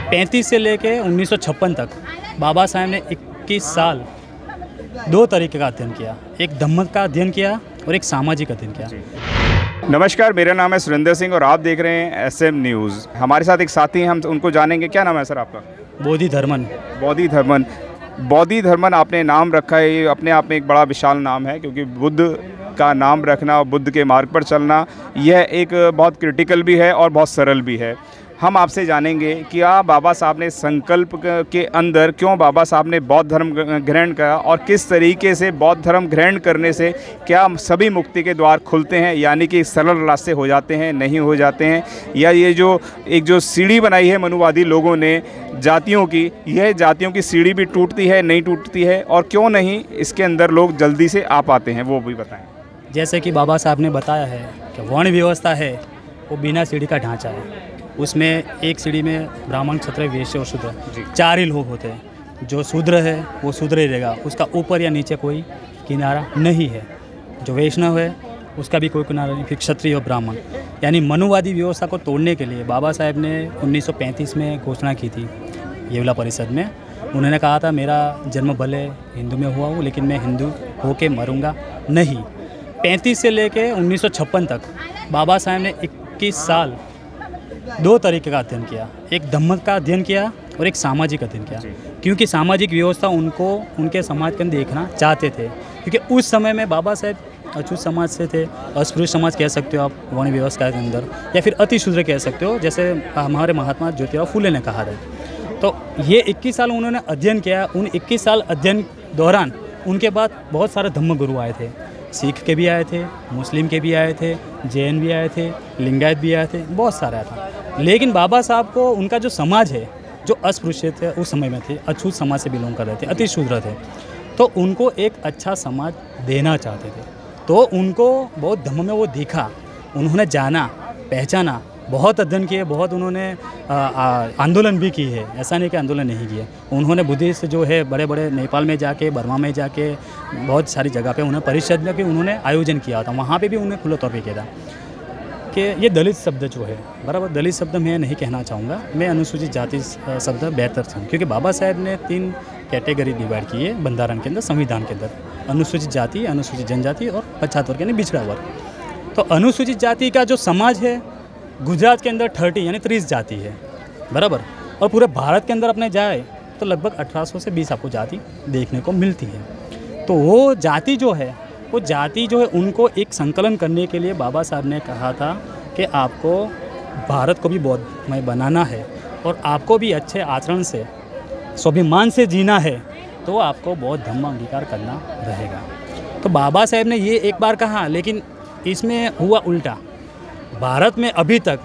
35 से लेके 1956 तक बाबा साहेब ने 21 साल दो तरीके का अध्ययन किया। एक धम्म का अध्ययन किया और एक सामाजिक अध्ययन किया। नमस्कार, मेरा नाम है सुरेंद्र सिंह और आप देख रहे हैं SM न्यूज़। हमारे साथ एक साथी हैं, हम उनको जानेंगे। क्या नाम है सर आपका? बोधि धर्मन। बोधि धर्मन आपने नाम रखा है, ये अपने आप में एक बड़ा विशाल नाम है, क्योंकि बुद्ध का नाम रखना और बुद्ध के मार्ग पर चलना यह एक बहुत क्रिटिकल भी है और बहुत सरल भी है। हम आपसे जानेंगे कि आप बाबा साहब ने संकल्प के अंदर क्यों बाबा साहब ने बौद्ध धर्म ग्रहण करा और किस तरीके से बौद्ध धर्म ग्रहण करने से क्या सभी मुक्ति के द्वार खुलते हैं, यानी कि सरल रास्ते हो जाते हैं, नहीं हो जाते हैं, या ये जो सीढ़ी बनाई है मनुवादी लोगों ने जातियों की, यह जातियों की सीढ़ी भी टूटती है, नहीं टूटती है, और क्यों नहीं इसके अंदर लोग जल्दी से आ पाते हैं, वो भी बताएँ। जैसे कि बाबा साहब ने बताया है कि वर्ण व्यवस्था है वो बिना सीढ़ी का ढांचा है। उसमें एक सीढ़ी में ब्राह्मण, क्षत्रिय, वैश्य और शूद्र 4 ही लोग होते हैं। जो शूद्र है वो शूद्र ही रहेगा, उसका ऊपर या नीचे कोई किनारा नहीं है। जो वैष्णव है उसका भी कोई किनारा नहीं, फिर क्षत्रिय और ब्राह्मण। यानी मनुवादी व्यवस्था को तोड़ने के लिए बाबा साहेब ने 1935 में घोषणा की थी येवला परिषद में। उन्होंने कहा था मेरा जन्म भले हिंदू में हुआ हूँ लेकिन मैं हिंदू होके मरूंगा नहीं। 35 से लेके 1956 तक बाबा साहेब ने 21 साल दो तरीके का अध्ययन किया। एक धम्म का अध्ययन किया और एक सामाजिक अध्ययन किया, क्योंकि सामाजिक व्यवस्था उनको उनके समाज के अंदर देखना चाहते थे। क्योंकि उस समय में बाबा साहेब अछूत समाज से थे, अस्पृश्य समाज कह सकते हो आप वर्ण व्यवस्था के अंदर, या फिर अति शूद्र कह सकते हो, जैसे हमारे महात्मा ज्योतिराव फुले ने कहा था। तो ये 21 साल उन्होंने अध्ययन किया। उन 21 साल अध्ययन दौरान उनके बाद बहुत सारे धम्म गुरु आए थे। सिख के भी आए थे, मुस्लिम के भी आए थे, जैन भी आए थे, लिंगायत भी आए थे, बहुत सारे आए थे। लेकिन बाबा साहब को उनका जो समाज है, जो अस्पृश्य थे उस समय में थे, अछूत समाज से बिलोंग कर रहे थे, अति शूद्र थे, तो उनको एक अच्छा समाज देना चाहते थे। तो उनको बहुत धम्म में वो दिखा, उन्होंने जाना, पहचाना, बहुत अध्ययन किए, बहुत उन्होंने आंदोलन भी की है। ऐसा नहीं कि आंदोलन नहीं किए। उन्होंने बुद्धिस्ट जो है बड़े बड़े नेपाल में जाके, बर्मा में जाके, बहुत सारी जगह पे उन्हें परिषद में भी उन्होंने आयोजन किया था। वहाँ पे भी उन्हें खुले तौर पे किया था कि ये दलित शब्द जो है, बराबर दलित शब्द मैं नहीं कहना चाहूँगा, मैं अनुसूचित जाति शब्द बेहतर था, क्योंकि बाबा साहेब ने 3 कैटेगरी डिवाइड की है बंधारण के अंदर, संविधान के अंदर। अनुसूचित जाति, अनुसूचित जनजाति और पछात वर्ग यानी बिछड़ा वर्ग। तो अनुसूचित जाति का जो समाज है गुजरात के अंदर 30 यानी 30 जाति है, बराबर। और पूरे भारत के अंदर अपने जाए तो लगभग 1800 से 20 आपको जाति देखने को मिलती है। तो वो जाति जो है उनको एक संकलन करने के लिए बाबा साहब ने कहा था कि आपको भारत को भी बौद्धमय बनाना है और आपको भी अच्छे आचरण से, स्वाभिमान से जीना है, तो आपको बौद्ध धम्म अंगीकार करना रहेगा। तो बाबा साहब ने ये एक बार कहा, लेकिन इसमें हुआ उल्टा। भारत में अभी तक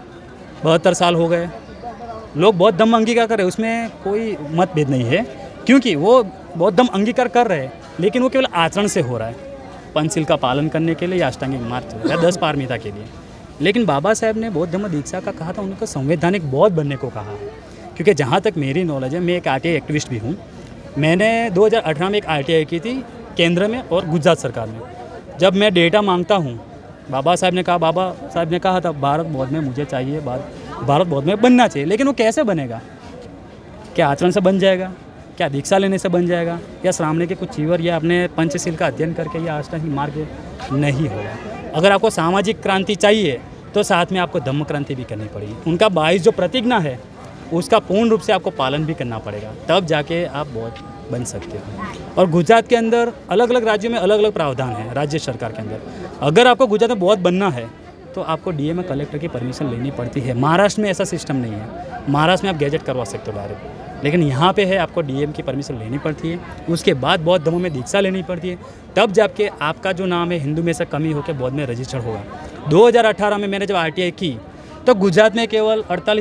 72 साल हो गए, लोग बौद्ध धम्म अंगीकार कर रहे हैं, उसमें कोई मतभेद नहीं है, क्योंकि वो बौद्ध धम्म अंगीकार कर रहे हैं, लेकिन वो केवल आचरण से हो रहा है, पंचशील का पालन करने के लिए या अष्टांगिक मार्ग या 10 पारमिता के लिए। लेकिन बाबा साहब ने बौद्ध धम्म दीक्षा का कहा था, उनको संवैधानिक बौद्ध बनने को कहा है। क्योंकि जहाँ तक मेरी नॉलेज है, मैं एक RTI एक्टिविस्ट भी हूँ। मैंने 2018 में एक RTI की थी केंद्र में और गुजरात सरकार में। जब मैं डेटा मांगता हूँ, बाबा साहब ने कहा था भारत बौद्ध में मुझे चाहिए, भारत बौद्ध में बनना चाहिए। लेकिन वो कैसे बनेगा? क्या आचरण से बन जाएगा? क्या दीक्षा लेने से बन जाएगा? या श्रावणी के कुछ चीवर या अपने पंचशील का अध्ययन करके या अष्टांगिक मार्ग? नहीं होगा। अगर आपको सामाजिक क्रांति चाहिए तो साथ में आपको धम्म क्रांति भी करनी पड़ेगी। उनका 22 जो प्रतिज्ञा है उसका पूर्ण रूप से आपको पालन भी करना पड़ेगा, तब जाके आप बौद्ध बन सकते हो। और गुजरात के अंदर अलग अलग राज्यों में अलग अलग प्रावधान है राज्य सरकार के अंदर। अगर आपको गुजरात में बौद्ध बनना है तो आपको DM कलेक्टर की परमिशन लेनी पड़ती है। महाराष्ट्र में ऐसा सिस्टम नहीं है। महाराष्ट्र में आप गैजेट करवा सकते हो डायरेक्ट, लेकिन यहाँ पे है आपको DM की परमिशन लेनी पड़ती है। उसके बाद बौद्ध धर्म में दीक्षा लेनी पड़ती है, तब जाके आपका जो नाम है हिंदू में से कमी होकर बौद्ध में रजिस्टर्ड होगा। 2018 में मैंने जब RTI की तो गुजरात में केवल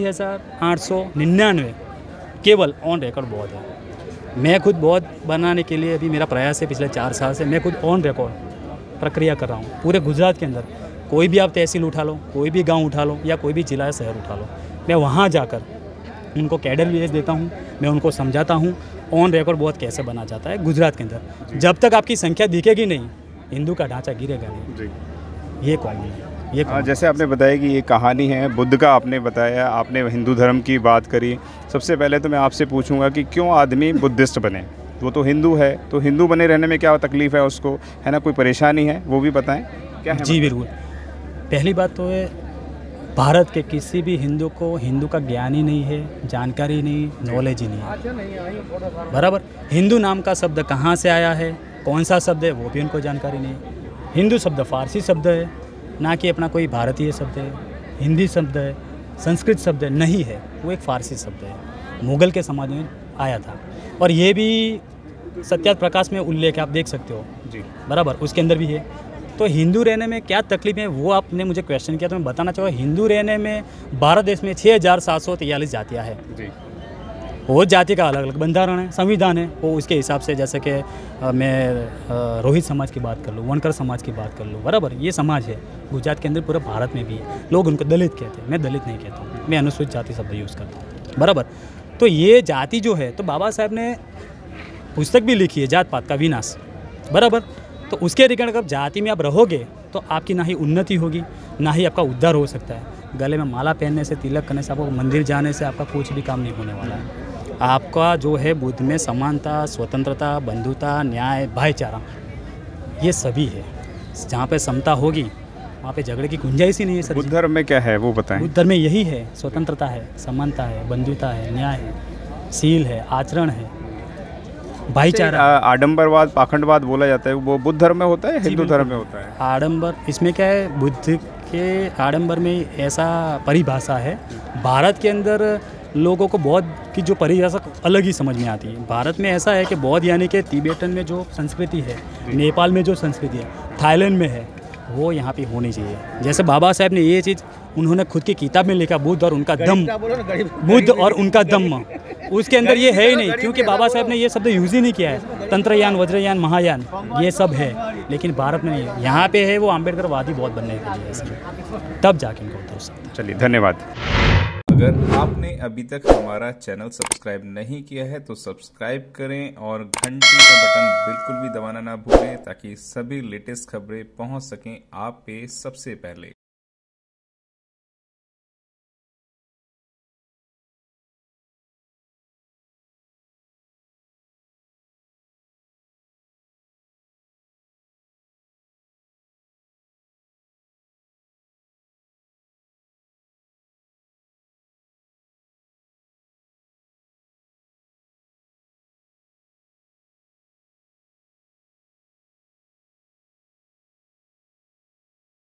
48,899 केवल ऑन रिकॉर्ड बौद्ध है। मैं खुद बौद्ध बनाने के लिए अभी मेरा प्रयास है, पिछले 4 साल से मैं खुद ऑन रिकॉर्ड प्रक्रिया कर रहा हूँ पूरे गुजरात के अंदर। कोई भी आप तहसील उठा लो, कोई भी गांव उठा लो, या कोई भी जिला या शहर उठा लो, मैं वहाँ जाकर उनको कैडर भी भेज देता हूँ, मैं उनको समझाता हूँ ऑन रिकॉर्ड बौद्ध कैसे बना जाता है गुजरात के अंदर। जब तक आपकी संख्या दिखेगी नहीं, हिंदू का ढांचा गिरेगा नहीं। ये कौन है? ये कहूँगा। जैसे आपने बताया कि ये कहानी है, बुद्ध का आपने बताया, आपने हिंदू धर्म की बात करी। सबसे पहले तो मैं आपसे पूछूंगा कि क्यों आदमी बुद्धिस्ट बने? वो तो हिंदू है, तो हिंदू बने रहने में क्या तकलीफ़ है उसको, है ना, कोई परेशानी है वो भी बताएं क्या है? जी बिल्कुल। पहली बात तो है, भारत के किसी भी हिंदू को हिंदू का ज्ञान ही नहीं है, जानकारी नहीं, नॉलेज ही नहीं है। बराबर। हिंदू नाम का शब्द कहाँ से आया है, कौन सा शब्द है, वो भी उनको जानकारी नहीं है। हिंदू शब्द फारसी शब्द है, ना कि अपना कोई भारतीय शब्द है, हिंदी शब्द है, संस्कृत शब्द है, नहीं है, वो एक फारसी शब्द है, मुगल के समाज में आया था। और ये भी सत्यार्थ प्रकाश में उल्लेख है, आप देख सकते हो जी। बराबर, उसके अंदर भी है। तो हिंदू रहने में क्या तकलीफ है वो आपने मुझे क्वेश्चन किया, तो मैं बताना चाहूँगा। हिंदू रहने में भारत देश में 6743 जातियाँ हैं। जी। वो जाति का अलग अलग बंधारण है, संविधान है, वो उसके हिसाब से, जैसे कि मैं रोहित समाज की बात कर लूँ, वनकर समाज की बात कर लूँ, बराबर, ये समाज है गुजरात के अंदर, पूरे भारत में भी है। लोग उनको दलित कहते हैं, मैं दलित नहीं कहता हूँ, मैं अनुसूचित जाति शब्द यूज़ करता हूँ, बराबर। तो ये जाति जो है, तो बाबा साहब ने पुस्तक भी लिखी है, जात पात का विनाश, बराबर। तो उसके रिगार्ड अगर जाति में आप रहोगे तो आपकी ना ही उन्नति होगी, ना ही आपका उद्धार हो सकता है। गले में माला पहनने से, तिलक करने से, आपको मंदिर जाने से आपका कुछ भी काम नहीं होने वाला है। आपका जो है बुद्ध में समानता, स्वतंत्रता, बंधुता, न्याय, भाईचारा, ये सभी है। जहाँ पे समता होगी वहाँ पे झगड़े की गुंजाइश ही नहीं है सर। बुद्ध धर्म में क्या है वो बताएं। बुद्ध धर्म में यही है, स्वतंत्रता है, समानता है, बंधुता है, न्याय है, शील है, आचरण है, भाईचारा। आडंबरवाद, पाखंडवाद बोला जाता है, वो बुद्ध धर्म में होता है, हिंदू धर्म में होता है? आडंबर, इसमें क्या है, बुद्ध के आडंबर में ऐसा परिभाषा है, भारत के अंदर लोगों को बौद्ध की जो परिभाषा अलग ही समझ में आती है। भारत में ऐसा है कि बौद्ध यानी कि तिब्बतन में जो संस्कृति है, नेपाल में जो संस्कृति है, थाईलैंड में है, वो यहाँ पे होनी चाहिए। जैसे बाबा साहब ने ये चीज़ उन्होंने खुद की किताब में लिखा, बुद्ध और उनका दम, बुद्ध और उनका दम, उसके अंदर ये है ही नहीं, क्योंकि बाबा साहब ने ये शब्द यूज़ ही नहीं किया है। तंत्रयान, वज्रयान, महायान, ये सब है, लेकिन भारत में नहीं है। यहाँ पे है वो अम्बेडकरवादी बहुत बनने के लिए इसमें, तब जाके इनको उतर सकते। चलिए, धन्यवाद। अगर आपने अभी तक हमारा चैनल सब्सक्राइब नहीं किया है तो सब्सक्राइब करें और घंटी का बटन बिल्कुल भी दबाना ना भूलें, ताकि सभी लेटेस्ट खबरें पहुंच सकें आप पे सबसे पहले।